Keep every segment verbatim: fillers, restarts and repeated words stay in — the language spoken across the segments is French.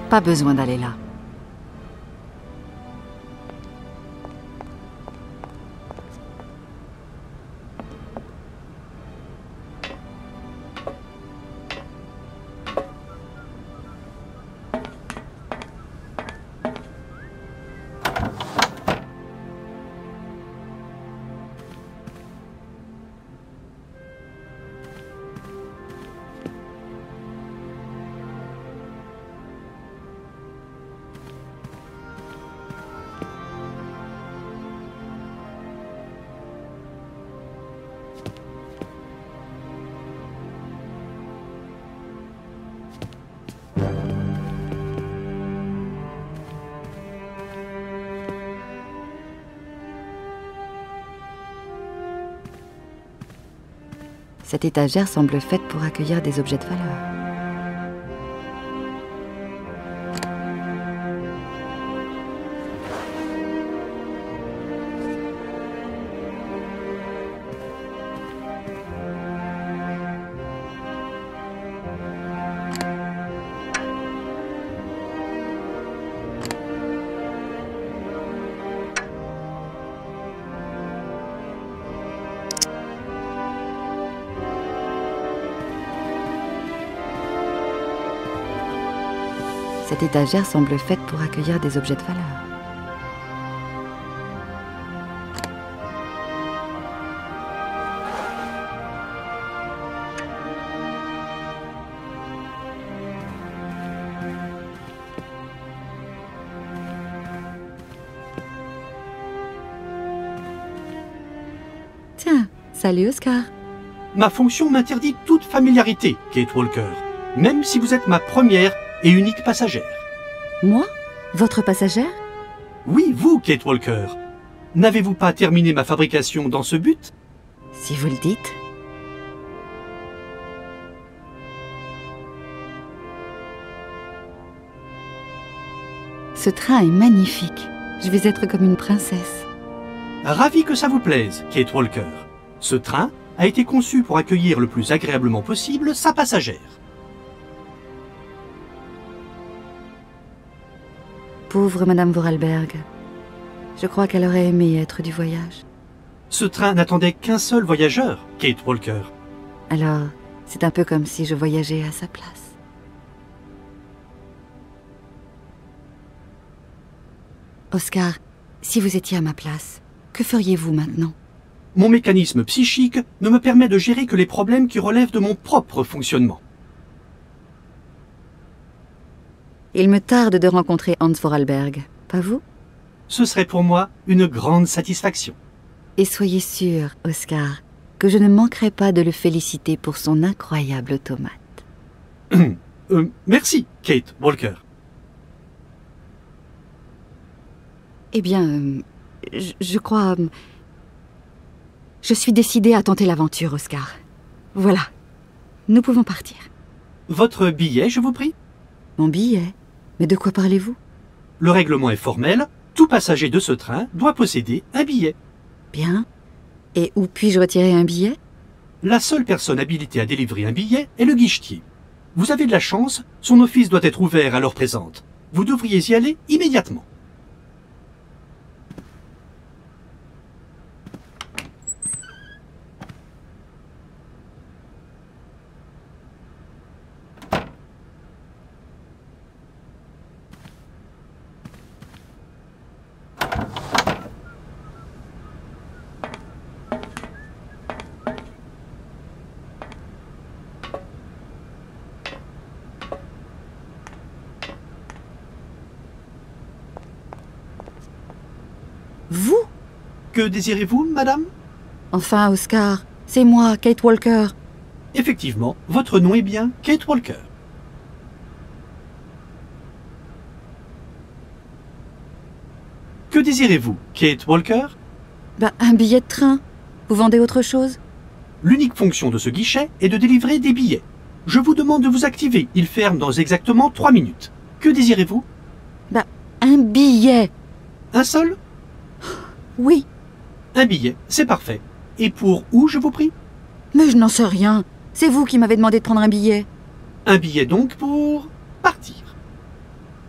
Pas besoin d'aller là. Cette étagère semble faite pour accueillir des objets de valeur. Cette étagère semble faite pour accueillir des objets de valeur. Tiens, salut Oscar. Ma fonction m'interdit toute familiarité, Kate Walker, même si vous êtes ma première et unique passagère. Moi? Votre passagère? Oui, vous, Kate Walker. N'avez-vous pas terminé ma fabrication dans ce but? Si vous le dites. Ce train est magnifique. Je vais être comme une princesse. Ravi que ça vous plaise, Kate Walker. Ce train a été conçu pour accueillir le plus agréablement possible sa passagère. Pauvre Madame Vorarlberg. Je crois qu'elle aurait aimé être du voyage. Ce train n'attendait qu'un seul voyageur, Kate Walker. Alors, c'est un peu comme si je voyageais à sa place. Oscar, si vous étiez à ma place, que feriez-vous maintenant? Mon mécanisme psychique ne me permet de gérer que les problèmes qui relèvent de mon propre fonctionnement. Il me tarde de rencontrer Hans Vorarlberg, pas vous? Ce serait pour moi une grande satisfaction. Et soyez sûr, Oscar, que je ne manquerai pas de le féliciter pour son incroyable automate. euh, merci, Kate Walker. Eh bien, euh, je, je crois... Euh, je suis décidée à tenter l'aventure, Oscar. Voilà, nous pouvons partir. Votre billet, je vous prie? Mon billet? Mais de quoi parlez-vous? Le règlement est formel. Tout passager de ce train doit posséder un billet. Bien. Et où puis-je retirer un billet? La seule personne habilitée à délivrer un billet est le guichetier. Vous avez de la chance, son office doit être ouvert à l'heure présente. Vous devriez y aller immédiatement. Vous? Que désirez-vous, madame? Enfin, Oscar, c'est moi, Kate Walker. Effectivement, votre nom est bien Kate Walker. Que désirez-vous, Kate Walker? Ben, un billet de train. Vous vendez autre chose? L'unique fonction de ce guichet est de délivrer des billets. Je vous demande de vous activer. Il ferme dans exactement trois minutes. Que désirez-vous? Ben, un billet. Un seul? Oui. Un billet, c'est parfait. Et pour où, je vous prie? Mais je n'en sais rien. C'est vous qui m'avez demandé de prendre un billet. Un billet donc pour partir.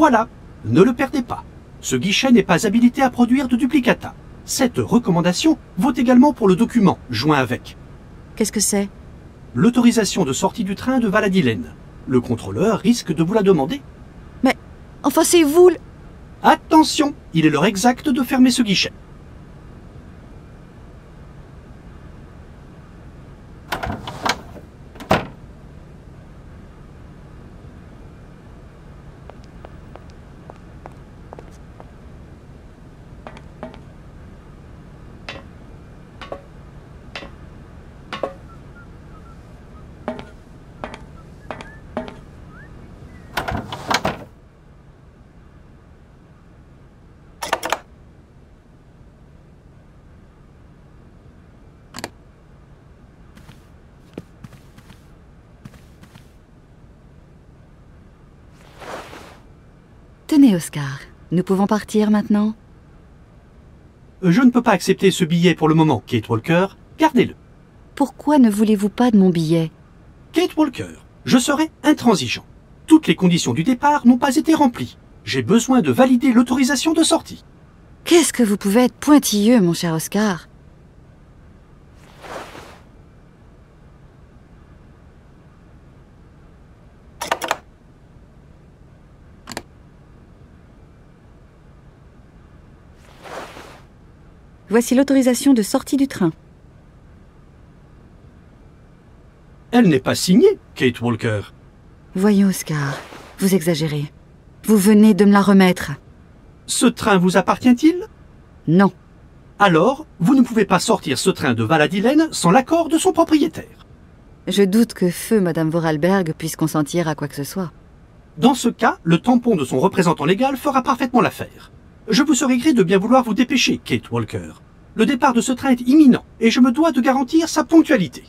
Voilà, ne le perdez pas. Ce guichet n'est pas habilité à produire de duplicata. Cette recommandation vaut également pour le document joint avec. Qu'est-ce que c'est? L'autorisation de sortie du train de Valadilène. Le contrôleur risque de vous la demander. Mais, enfin c'est vous le... Attention, il est l'heure exacte de fermer ce guichet. Tenez, Oscar, nous pouvons partir maintenant? Je ne peux pas accepter ce billet pour le moment, Kate Walker. Gardez-le. Pourquoi ne voulez-vous pas de mon billet? Kate Walker, je serai intransigeant. Toutes les conditions du départ n'ont pas été remplies. J'ai besoin de valider l'autorisation de sortie. Qu'est-ce que vous pouvez être pointilleux, mon cher Oscar? Voici l'autorisation de sortie du train. Elle n'est pas signée, Kate Walker. Voyons, Oscar, vous exagérez. Vous venez de me la remettre. Ce train vous appartient-il? Non. Alors, vous ne pouvez pas sortir ce train de Valadilène sans l'accord de son propriétaire. Je doute que feu Madame Vorarlberg puisse consentir à quoi que ce soit. Dans ce cas, le tampon de son représentant légal fera parfaitement l'affaire. Je vous serai gré de bien vouloir vous dépêcher, Kate Walker. Le départ de ce train est imminent et je me dois de garantir sa ponctualité.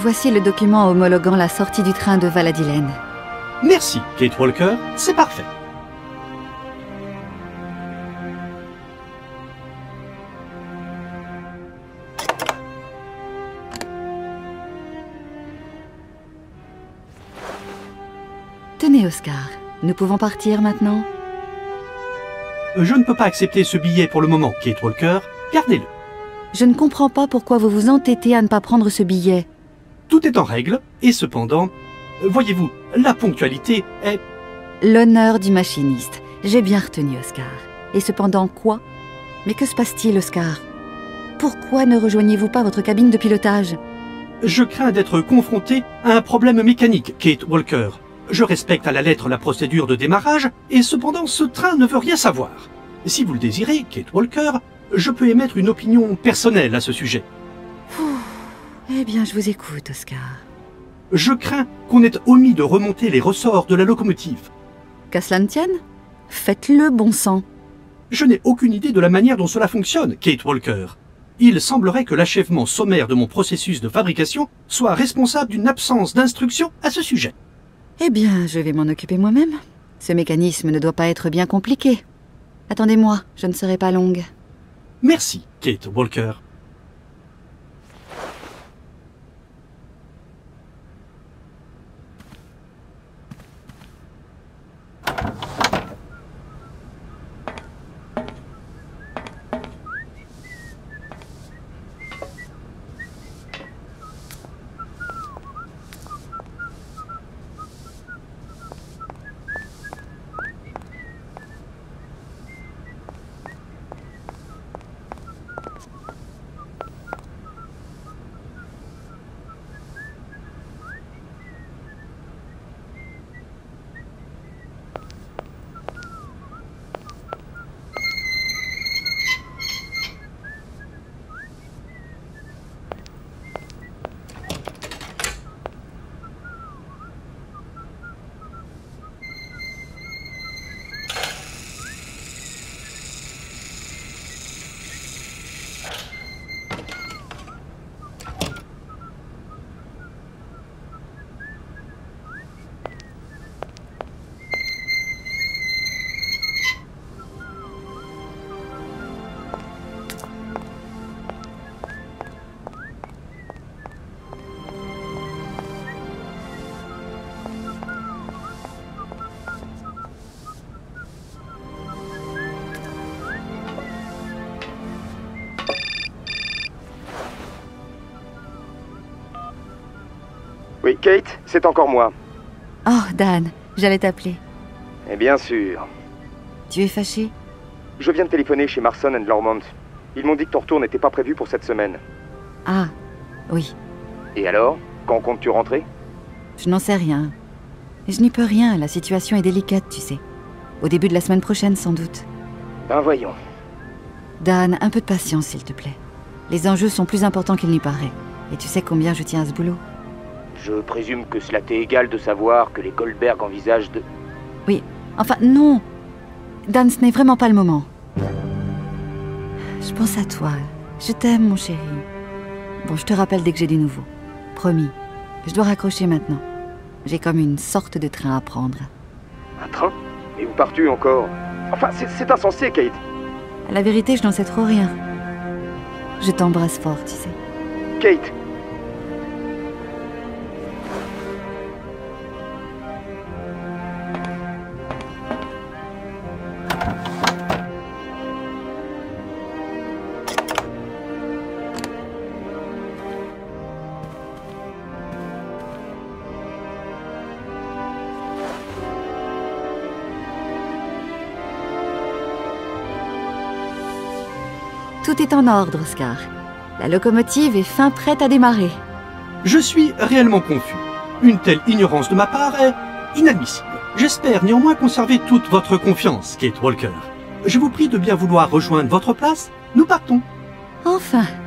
Voici le document homologuant la sortie du train de Valadilen. Merci, Kate Walker, c'est parfait. Tenez, Oscar, nous pouvons partir maintenant? Je ne peux pas accepter ce billet pour le moment, Kate Walker. Gardez-le. Je ne comprends pas pourquoi vous vous entêtez à ne pas prendre ce billet. Tout est en règle, et cependant, voyez-vous, la ponctualité est... L'honneur du machiniste. J'ai bien retenu, Oscar. Et cependant, quoi? Mais que se passe-t-il, Oscar? Pourquoi ne rejoignez-vous pas votre cabine de pilotage? Je crains d'être confronté à un problème mécanique, Kate Walker. Je respecte à la lettre la procédure de démarrage, et cependant ce train ne veut rien savoir. Si vous le désirez, Kate Walker, je peux émettre une opinion personnelle à ce sujet. Ouh, eh bien, je vous écoute, Oscar. Je crains qu'on ait omis de remonter les ressorts de la locomotive. Qu'à cela ne tienne, faites-le, bon sang. Je n'ai aucune idée de la manière dont cela fonctionne, Kate Walker. Il semblerait que l'achèvement sommaire de mon processus de fabrication soit responsable d'une absence d'instruction à ce sujet. Eh bien, je vais m'en occuper moi-même. Ce mécanisme ne doit pas être bien compliqué. Attendez-moi, je ne serai pas longue. Merci, Kate Walker. Oui, Kate, c'est encore moi. Oh, Dan, j'allais t'appeler. Et bien sûr. Tu es fâché? Je viens de téléphoner chez Marson and Lormont. Ils m'ont dit que ton retour n'était pas prévu pour cette semaine. Ah, oui. Et alors? Quand comptes-tu rentrer? Je n'en sais rien. Je n'y peux rien, la situation est délicate, tu sais. Au début de la semaine prochaine, sans doute. Ben voyons. Dan, un peu de patience, s'il te plaît. Les enjeux sont plus importants qu'il n'y paraît. Et tu sais combien je tiens à ce boulot. Je présume que cela t'est égal de savoir que les Goldberg envisagent de... Oui, enfin, non. Dan, ce n'est vraiment pas le moment. Je pense à toi. Je t'aime, mon chéri. Bon, je te rappelle dès que j'ai du nouveau. Promis. Je dois raccrocher maintenant. J'ai comme une sorte de train à prendre. Un train? Et où pars-tu encore? Enfin, c'est insensé, Kate. À la vérité, je n'en sais trop rien. Je t'embrasse fort, tu sais. Kate! Tout est en ordre, Oscar. La locomotive est fin prête à démarrer. Je suis réellement confus. Une telle ignorance de ma part est inadmissible. J'espère néanmoins conserver toute votre confiance, Kate Walker. Je vous prie de bien vouloir rejoindre votre place. Nous partons. Enfin,